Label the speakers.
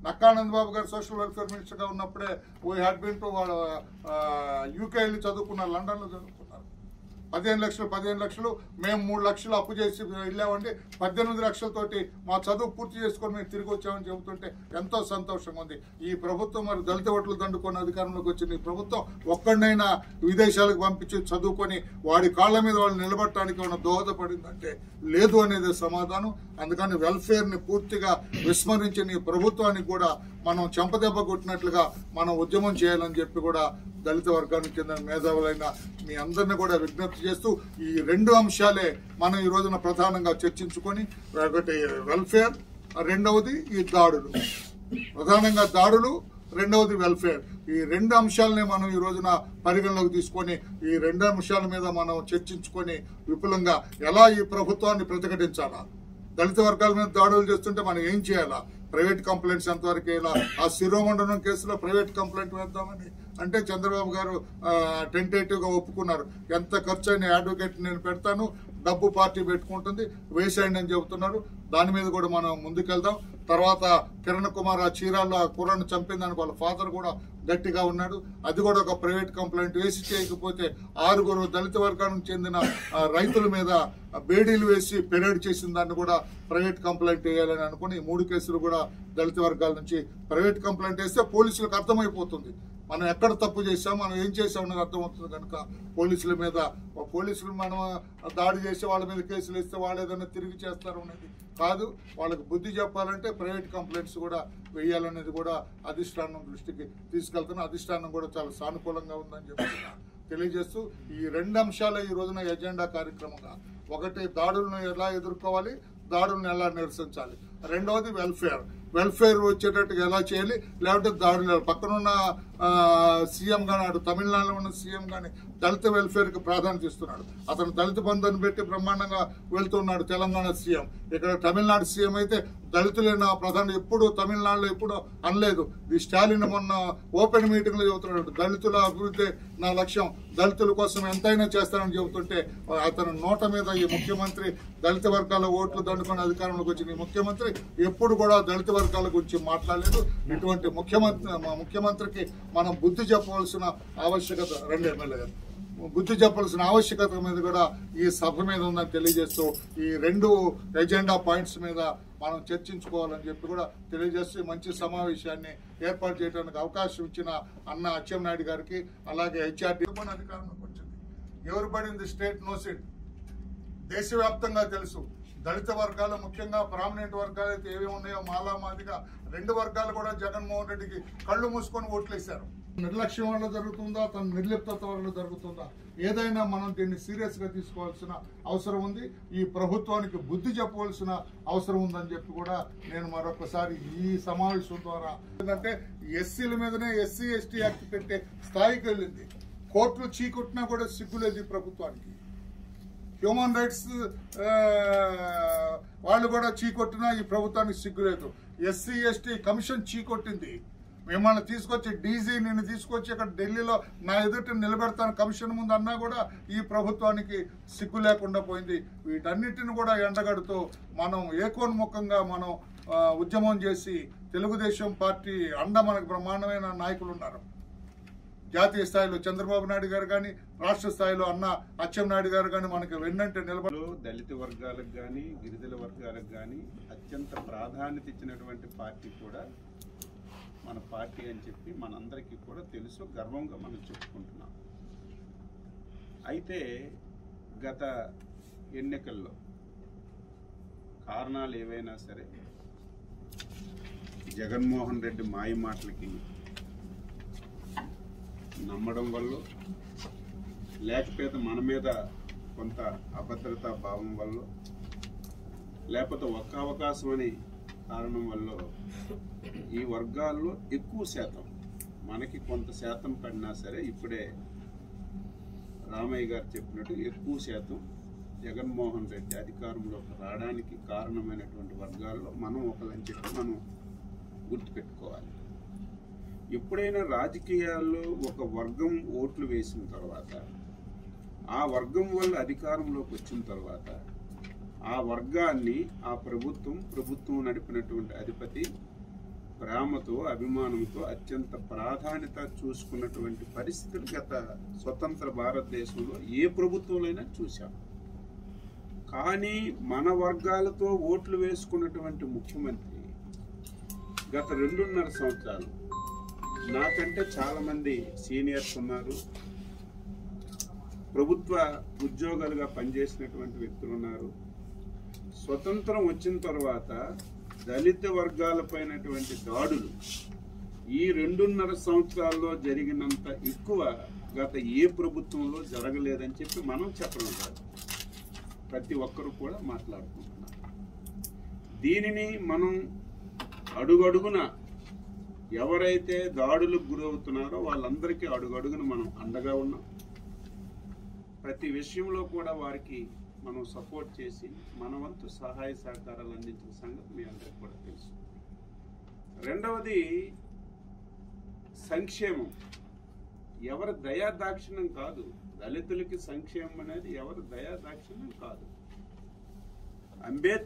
Speaker 1: నక్కానంద్ బాబు గారు social welfare మినిస్టర్గా ఉన్నప్పుడే వీ హ్యాడ్ బీన్ టు వాళ్ళ యూకే వెళ్ళి చదువుకున్నారు, లండన్లో చదువుకున్నారు. 15 లక్షలు మేము 3 లక్షలు అప్పు చేసి వెళ్ళామండి, 18 లక్షలతోటి మా చదువు పూర్తి చేసుకొని మేము తిరిగి వచ్చామని చెబుతుంటే ఎంతో సంతోషంగా ఉంది. ఈ ప్రభుత్వం మరి దళిత ఓట్లు దండుకొని అధికారంలోకి వచ్చింది. ఈ ప్రభుత్వం ఒక్కడినైనా విదేశాలకు పంపించి చదువుకొని వాడి కాళ్ళ మీద వాళ్ళు నిలబడటానికి ఏమైనా దోహదపడిందంటే లేదు అనేది సమాధానం. అందుకని వెల్ఫేర్ని పూర్తిగా విస్మరించిన ఈ ప్రభుత్వానికి కూడా మనం చెంపదెబ్బ కొట్టినట్లుగా మనం ఉద్యమం చేయాలని చెప్పి కూడా దళిత వర్గానికి చెందిన మేధావులైన మీ అందరినీ కూడా విజ్ఞప్తి చేస్తూ ఈ 2 అంశాలే మనం ఈ రోజున ప్రధానంగా చర్చించుకొని, ఒకటి వెల్ఫేర్, రెండవది ఈ దాడులు. ప్రధానంగా దాడులు, రెండవది వెల్ఫేర్. ఈ 2 అంశాలనే మనం ఈ రోజున పరిగణలోకి తీసుకొని ఈ 2 అంశాల మీద మనం చర్చించుకొని విపులంగా ఎలా ఈ ప్రభుత్వాన్ని ప్రతిఘటించాలా, దళిత వర్గాల మీద దాడులు చేస్తుంటే మనం ఏం చేయాలా, ప్రైవేట్ కంప్లైంట్స్ ఎంతవరకు వేయాలా, ఆ శిరోమండనం కేసులో ప్రైవేట్ కంప్లైంట్ వేద్దామని అంటే చంద్రబాబు గారు టెంటేటివ్గా ఒప్పుకున్నారు. ఎంత ఖర్చు అయిన అడ్వకేట్ నేను పెడతాను, డబ్బు పార్టీ పెట్టుకుంటుంది, వేసేయండి అని చెబుతున్నారు. దాని మీద కూడా మనం ముందుకెళ్దాం. తర్వాత కిరణ్ కుమార్ ఆ చీరాల్లో ఆ కుర్రను చంపిందానికి వాళ్ళ ఫాదర్ కూడా గట్టిగా ఉన్నాడు. అది కూడా ఒక ప్రైవేట్ కంప్లైంట్ వేసి చేయకపోతే 6 దళిత వర్గానికి చెందిన రైతుల మీద బేడీలు వేసి పెరేడ్ చేసిన దాన్ని కూడా ప్రైవేట్ కంప్లైంట్ వేయాలని అనుకుని 3 కేసులు కూడా దళిత వర్గాల నుంచి ప్రైవేట్ కంప్లైంట్ వేస్తే పోలీసులకు అర్థమైపోతుంది మనం ఎక్కడ తప్పు చేసాం, మనం ఏం చేసాం అనేది అర్థమవుతుంది. కనుక పోలీసులు మనం దాడి చేసి వాళ్ళ మీద కేసులు ఇస్తే వాళ్ళు ఏదైనా తిరిగి చేస్తారు అనేది కాదు. వాళ్ళకి బుద్ధి చెప్పాలంటే ప్రైవేట్ కంప్లైంట్స్ కూడా వేయాలనేది కూడా అధిష్టానం దృష్టికి తీసుకెళ్తున్నా. అధిష్టానం కూడా చాలా సానుకూలంగా ఉందని చెప్తున్నా తెలియజేస్తూ ఈ 2 అంశాలే ఈ రోజున ఎజెండా కార్యక్రమంగా. ఒకటి దాడులను ఎలా ఎదుర్కోవాలి, దాడులను ఎలా నిరసించాలి, రెండవది వెల్ఫేర్ వచ్చేటట్టుగా ఎలా చేయాలి, లేకపోతే దాడులు. పక్కనున్న సీఎం కానీ అటు తమిళనాడులో ఉన్న సీఎం కానీ దళిత వెల్ఫేర్కి ప్రాధాన్యత ఇస్తున్నాడు. అతను దళిత బంధుని పెట్టి బ్రహ్మాండంగా వెళ్తున్నాడు తెలంగాణ సీఎం. ఇక్కడ తమిళనాడు సీఎం అయితే దళితులే నా ప్రధాని ఎప్పుడు తమిళనాడులో ఎప్పుడు అనలేదు. ఈ స్టాలిన్ మొన్న ఓపెన్ మీటింగ్ లో చెబుతున్నాడు దళితుల అభివృద్ధి నా లక్ష్యం, దళితుల కోసం ఎంతైనా చేస్తానని చెబుతుంటే అతను నోట మీద ఈ ముఖ్యమంత్రి దళిత వర్గాల ఓట్లు దండుకొని అధికారంలోకి వచ్చిన ఈ ముఖ్యమంత్రి ఎప్పుడు కూడా దళిత వర్గాల గురించి మాట్లాడలేదు. ఇటువంటి ముఖ్యమంత్రికి మనం బుద్ధి చెప్పవలసిన ఆవశ్యకత బుద్ధి చెప్పాల్సిన ఆవశ్యకత మీద కూడా ఈ సభ మీద ఉందని తెలియజేస్తూ ఈ 2 ఎజెండా పాయింట్స్ మీద మనం చర్చించుకోవాలని చెప్పి కూడా తెలియజేస్తూ మంచి సమావేశాన్ని ఏర్పాటు చేయడానికి అవకాశం ఇచ్చిన అన్న అచ్చెన్నాయుడు గారికి, అలాగే హెచ్ఆర్డీ అధికారంలోకి వచ్చింది. ఎవరు పడింది స్టేట్ నోస్ ఇట్. దేశవ్యాప్తంగా తెలుసు దళిత వర్గాలు ముఖ్యంగా ప్రామినెంట్ వర్గాలు అయితే ఏమేమి ఉన్నాయో మాలా మాదిగా 2 వర్గాలు కూడా జగన్మోహన్ రెడ్డికి కళ్ళు మూసుకొని ఓట్లేశారు. నిర్లక్ష్యం వల్ల జరుగుతుందా, తన నిర్లిప్తత వల్ల జరుగుతుందా, ఏదైనా మనం దీన్ని సీరియస్ గా తీసుకోవాల్సిన అవసరం ఉంది. ఈ ప్రభుత్వానికి బుద్ధి చెప్పవలసిన అవసరం ఉందని చెప్పి కూడా నేను మరొకసారి ఈ సమావేశం ద్వారా, ఎందుకంటే ఎస్సీల మీదనే ఎస్సీ ఎస్టీ యాక్ట్ పెట్టే స్థాయికి వెళ్ళింది. కోర్టులు చీకొట్టినా కూడా సిగ్గులేదు ఈ ప్రభుత్వానికి. హ్యూమన్ రైట్స్ వాళ్ళు కూడా చీకొట్టినా ఈ ప్రభుత్వానికి సిగ్గులేదు. ఎస్సీ ఎస్టీ కమిషన్ చీకొట్టింది. మిమ్మల్ని తీసుకొచ్చి డీజీ నిన్ను తీసుకొచ్చి ఇక్కడ ఢిల్లీలో నా ఎదుట నిలబెడతాను కమిషన్ ముందు అన్నా కూడా ఈ ప్రభుత్వానికి సిగ్గు లేకుండా పోయింది. వీటన్నిటిని కూడా ఎండగడుతూ మనం ఏకోన్ముఖంగా మనం ఉద్యమం చేసి తెలుగుదేశం పార్టీ అండ మనకు బ్రహ్మాండమైన నాయకులు ఉన్నారు. జాతీయ స్థాయిలో చంద్రబాబు నాయుడు గారు కానీ, రాష్ట్ర స్థాయిలో అన్న అచ్చెన్నాయుడు గారు కానీ మనకి వెన్నంటే నిలబడి
Speaker 2: దళిత వర్గాలకు కానీ గిరిజన వర్గాలకు కానీ అత్యంత ప్రాధాన్యత ఇచ్చినటువంటి పార్టీ కూడా మన పార్టీ అని చెప్పి మనందరికీ కూడా తెలుసు, గర్వంగా మనం చెప్పుకుంటున్నాం. అయితే గత ఎన్నికల్లో కారణాలు ఏవైనా సరే జగన్మోహన్ రెడ్డి మాయ మాటలకి నమ్మడం వల్ల, లేకపోతే మన మీద కొంత అభద్రతా భావం వల్ల, లేకపోతే ఒక్క అవకాశం అని కారణం వల్ల ఈ వర్గాల్లో ఎక్కువ శాతం, మనకి కొంత శాతం పడినా సరే ఇప్పుడే రామయ్య గారు చెప్పినట్టు ఎక్కువ శాతం జగన్మోహన్ రెడ్డి అధికారంలోకి రావడానికి కారణమైనటువంటి వర్గాల్లో మనం ఒకళ్ళని చెప్పి మనం గుర్తుపెట్టుకోవాలి. ఎప్పుడైనా రాజకీయాల్లో ఒక వర్గం ఓట్లు వేసిన తర్వాత, ఆ వర్గం వల్ల అధికారంలోకి వచ్చిన తర్వాత ఆ వర్గాన్ని ఆ ప్రభుత్వం నడిపినటువంటి అధిపతి ప్రేమతో అభిమానంతో అత్యంత ప్రాధాన్యత చూసుకున్నటువంటి పరిస్థితులు గత స్వతంత్ర భారతదేశంలో ఏ ప్రభుత్వంలోనైనా చూశాం. కానీ మన వర్గాలతో ఓట్లు వేసుకున్నటువంటి ముఖ్యమంత్రి గత 2.5 సంవత్సరాలు, నాకంటే చాలా మంది సీనియర్స్ ఉన్నారు, ప్రభుత్వ ఉద్యోగాలుగా పనిచేసినటువంటి వ్యక్తులు ఉన్నారు. స్వతంత్రం వచ్చిన తర్వాత దళిత వర్గాలపైనటువంటి దాడులు ఈ 2.5 సంవత్సరాల్లో జరిగినంత ఎక్కువ గత ఏ ప్రభుత్వంలో జరగలేదని చెప్పి మనం చెప్పడం కాదు, ప్రతి ఒక్కరు కూడా మాట్లాడుకుంటున్నారు. దీనిని మనం అడుగడుగున ఎవరైతే దాడులకు గురవుతున్నారో వాళ్ళందరికీ అడుగడుగున మనం అండగా ఉన్నాం. ప్రతి విషయంలో కూడా వారికి మనం సపోర్ట్ చేసి మన వంతు సహాయ సహకారాలు అందించిన సంగతి మీ అందరికీ కూడా తెలుసు. రెండవది సంక్షేమం. ఎవరి దయాదాక్షిణ్యం కాదు, దళితులకి సంక్షేమం అనేది ఎవరి దయాదాక్షిణ్యం కాదు. అంబేద్కర్